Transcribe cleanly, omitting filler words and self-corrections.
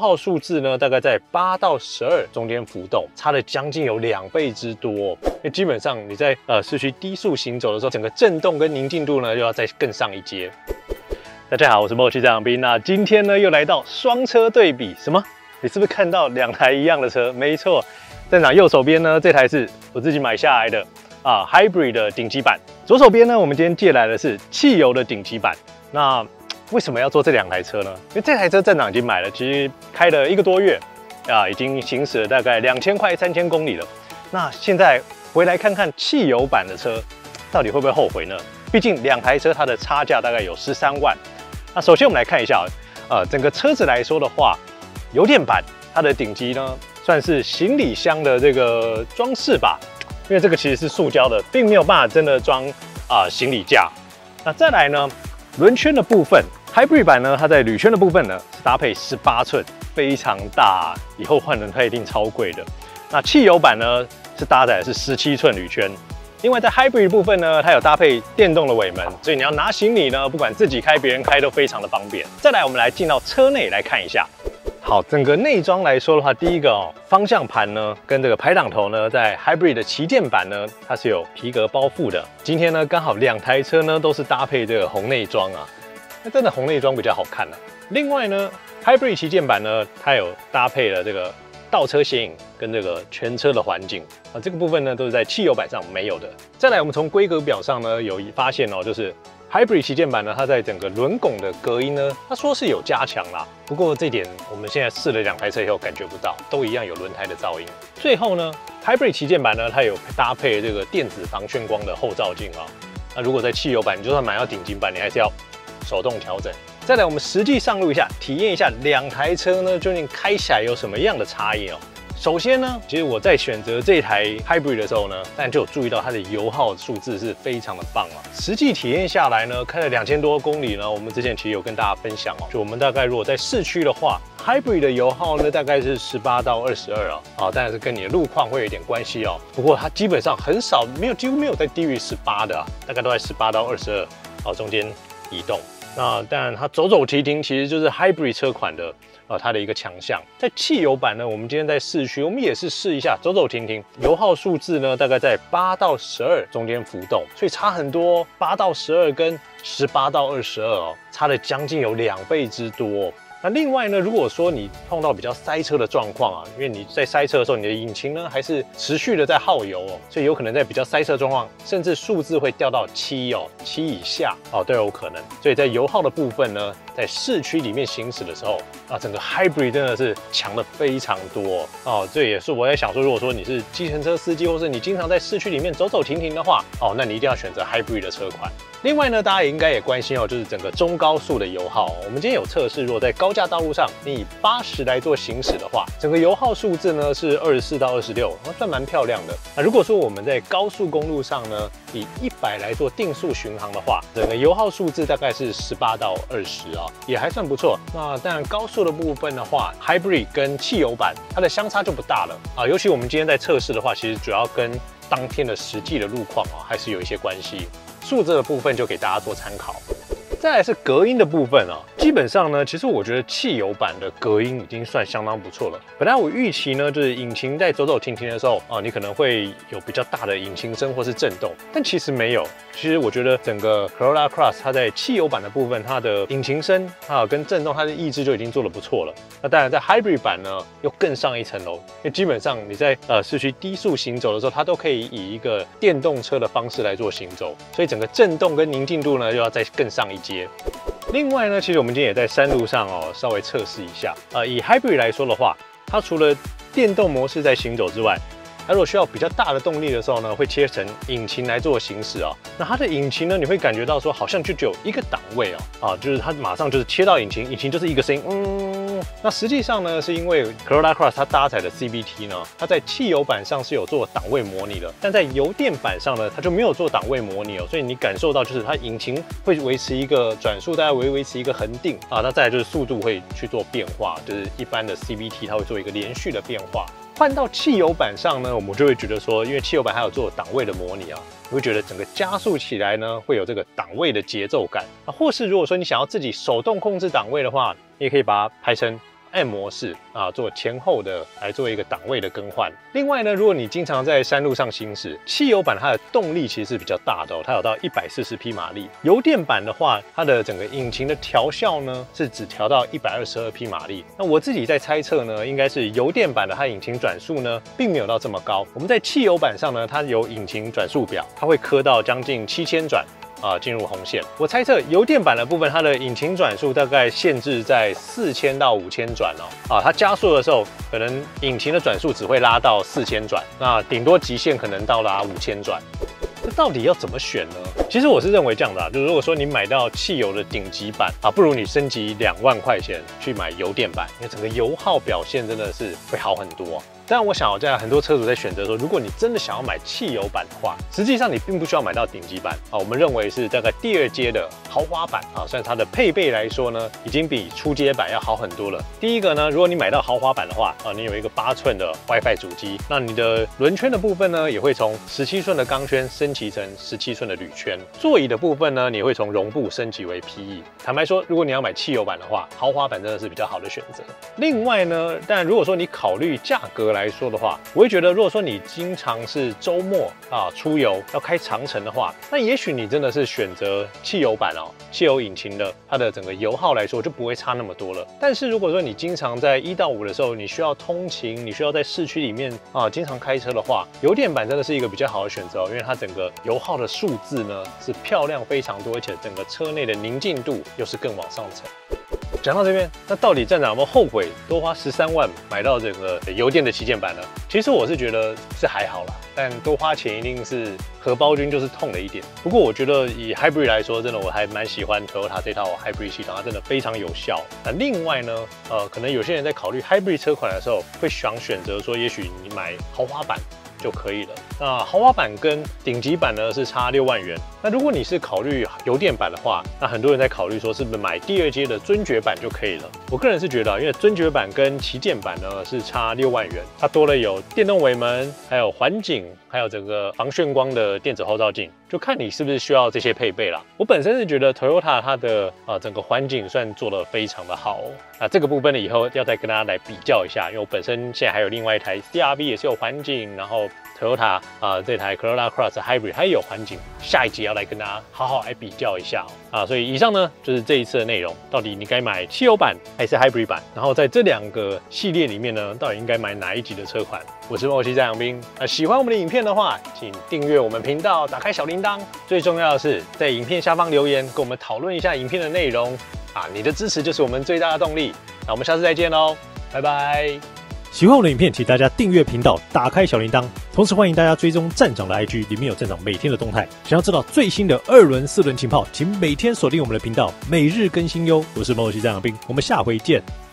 耗数字呢，大概在8到12中间浮动，差了将近有2倍之多。因为基本上你在市区低速行走的时候，整个震动跟宁静度呢，又要再更上一阶。大家好，我是默契站长斌。那今天呢，又来到双车对比。什么？你是不是看到2台一样的车？没错，站长右手边呢，这台是我自己买下来的Hybrid 的顶级版。左手边呢，我们今天借来的是汽油的顶级版。那为什么要做这2台车呢？因为这台车站长已经买了，其实开了1个多月已经行驶了大概2000快3000公里了。那现在回来看看汽油版的车，到底会不会后悔呢？毕竟2台车它的差价大概有13万。那首先我们来看一下整个车子来说的话，油电版它的顶级呢，算是行李箱的这个装饰吧，因为这个其实是塑胶的，并没有办法真的装行李架。那再来呢，轮圈的部分 ，Hybrid 版呢，它在铝圈的部分呢是搭配18寸，非常大，以后换轮胎一定超贵的。那汽油版呢是搭载的是17寸铝圈。另外，在 Hybrid 部分呢，它有搭配电动的尾门，所以你要拿行李呢，不管自己开、别人开都非常的方便。再来，我们来进到车内来看一下。好，整个内装来说的话，第一个方向盘呢，跟这个排挡头呢，在 Hybrid 的旗舰版呢，它是有皮革包覆的。今天呢，刚好2台车呢都是搭配这个红内装那真的红内装比较好看另外呢 ，Hybrid 旗舰版呢，它有搭配了这个倒车显影跟这个全车的环境这个部分呢都是在汽油版上没有的。再来，我们从规格表上呢有发现就是 Hybrid 旗舰版呢，它在整个轮拱的隔音呢，它说是有加强啦，不过这点我们现在试了2台车以后感觉不到，都一样有轮胎的噪音。最后呢 ，Hybrid 旗舰版呢，它有搭配这个电子防眩光的后照镜那如果在汽油版，你就算买到顶级版，你还是要手动调整。再来，我们实际上路一下，体验一下2台车呢，究竟开起来有什么样的差异首先呢，其实我在选择这台 Hybrid 的时候呢，但就有注意到它的油耗数字是非常的棒实际体验下来呢，开了2000多公里呢，我们之前其实有跟大家分享就我们大概如果在市区的话 ，Hybrid 的油耗呢大概是18到22当然是跟你的路况会有一点关系不过它基本上很少，几乎没有在低于18的大概都在18到22中间移动。那当然，它走走停停其实就是 Hybrid 车款的它的一个强项。在汽油版呢，我们今天在市区，我们也是试一下走走停停，油耗数字呢大概在8到12中间浮动，所以差很多，8到12跟18到22差了将近有2倍之多。那另外呢，如果说你碰到比较塞车的状况因为你在塞车的时候，你的引擎呢还是持续的在耗油所以有可能在比较塞车的状况，甚至数字会掉到7以下都有可能。所以在油耗的部分呢，在市区里面行驶的时候整个 Hybrid 真的是强的非常多这也是我在想说，如果说你是计程车司机，或是你经常在市区里面走走停停的话那你一定要选择 Hybrid 的车款。另外呢，大家也应该也关心就是整个中高速的油耗我们今天有测试，如果在高架道路上你以80来做行驶的话，整个油耗数字呢是24到26，算蛮漂亮的。那如果说我们在高速公路上呢，以100来做定速巡航的话，整个油耗数字大概是18到20也还算不错。那当然高速的部分的话 ，Hybrid 跟汽油版它的相差就不大了尤其我们今天在测试的话，其实主要跟当天的实际的路况还是有一些关系。数字的部分就给大家做参考。再来是隔音的部分基本上呢，其实我觉得汽油版的隔音已经算相当不错了。本来我预期呢，就是引擎在走走停停的时候你可能会有比较大的引擎声或是震动，但其实没有。其实我觉得整个 Corolla Cross 它在汽油版的部分，它的引擎声跟震动，它的抑制就已经做得不错了。那当然在 Hybrid 版呢，又更上一层楼，因为基本上你在市区低速行走的时候，它都可以以一个电动车的方式来做行走，所以整个震动跟宁静度呢，又要再更上一阶。另外呢，其实我们今天也在山路上稍微测试一下以 Hybrid 来说的话，它除了电动模式在行走之外，它如果需要比较大的动力的时候呢，会切成引擎来做行驶那它的引擎呢，你会感觉到说好像就只有一个档位就是它马上就是切到引擎，引擎就是一个声音那实际上呢，是因为 Corolla Cross 它搭载的 CVT 呢，它在汽油版上是有做档位模拟的，但在油电版上呢，它就没有做档位模拟所以你感受到就是它引擎会维持一个转速，大概维持一个恒定那再来就是速度会去做变化，就是一般的 CVT 它会做一个连续的变化。换到汽油版上呢，我们就会觉得说，因为汽油版还有做档位的模拟你会觉得整个加速起来呢，会有这个档位的节奏感或是如果说你想要自己手动控制档位的话，你也可以把它拍成 M 模式啊，做前后的来做一个档位的更换。另外呢，如果你经常在山路上行驶，汽油版它的动力其实是比较大的哦，它有到140匹马力。油电版的话，它的整个引擎的调校呢是只调到122匹马力。那我自己在猜测呢，应该是油电版的它引擎转速呢并没有到这么高。我们在汽油版上呢，它有引擎转速表，它会刻到将近7000转。进入红线。我猜测油电版的部分，它的引擎转速大概限制在4000到5000转哦。它加速的时候，可能引擎的转速只会拉到4000转，那顶多极限可能到达5000转。那到底要怎么选呢？其实我是认为这样的就是如果说你买到汽油的顶级版不如你升级2万块钱去买油电版，因为整个油耗表现真的是会好很多。当然，我想在很多车主在选择说，如果你真的想要买汽油版的话，实际上你并不需要买到顶级版我们认为是大概第2阶的豪华版算它的配备来说呢，已经比初阶版要好很多了。第一个呢，如果你买到豪华版的话你有一个8寸的 WiFi 主机，那你的轮圈的部分呢，也会从17寸的钢圈升级成17寸的铝圈。座椅的部分呢，你会从绒布升级为 PE。坦白说，如果你要买汽油版的话，豪华版真的是比较好的选择。另外呢，但如果说你考虑价格来说的话，我会觉得，如果说你经常是周末出游要开长程的话，那也许你真的是选择汽油版汽油引擎的，它的整个油耗来说就不会差那么多了。但是如果说你经常在1到5的时候，你需要通勤，你需要在市区里面经常开车的话，油电版真的是一个比较好的选择因为它整个油耗的数字呢是漂亮非常多，而且整个车内的宁静度又是更往上层。讲到这边，那到底站长有没有后悔多花13万买到整个油电的旗舰版呢？其实我是觉得是还好啦，但多花钱一定是荷包君就是痛了一点。不过我觉得以 Hybrid 来说，真的我还蛮喜欢 Toyota 这套 Hybrid 系统，它真的非常有效。那另外呢，可能有些人在考虑 Hybrid 车款的时候，会想选择说，也许你买豪华版就可以了。那豪华版跟顶级版呢是差6万元。那如果你是考虑油电版的话，那很多人在考虑说是不是买第2阶的尊爵版就可以了。我个人是觉得因为尊爵版跟旗舰版呢是差6万元，它多了有电动尾门，还有环景，还有这个防眩光的电子后照镜，就看你是不是需要这些配备啦。我本身是觉得 Toyota 它的整个环境算做得非常的好这个部分呢以后要再跟大家来比较一下，因为我本身现在还有另外一台 CR-V 也是有环境，然后 Toyota 这台 Corolla Cross Hybrid 它也有环境，下一集要来跟大家好好来比较一下所以以上呢就是这一次的内容，到底你该买汽油版还是 Hybrid 版，然后在这2个系列里面呢，到底应该买哪一级的车款？我是莫西战扬兵，喜欢我们的影片的话，请订阅我们频道，打开小铃铛。最重要的是，在影片下方留言，跟我们讨论一下影片的内容你的支持就是我们最大的动力。那我们下次再见喽，拜拜。 喜欢我的影片，请大家订阅频道，打开小铃铛，同时欢迎大家追踪站长的 IG， 里面有站长每天的动态。想要知道最新的2轮、4轮情报，请每天锁定我们的频道，每日更新哟。我是莫西战扬兵，我们下回见。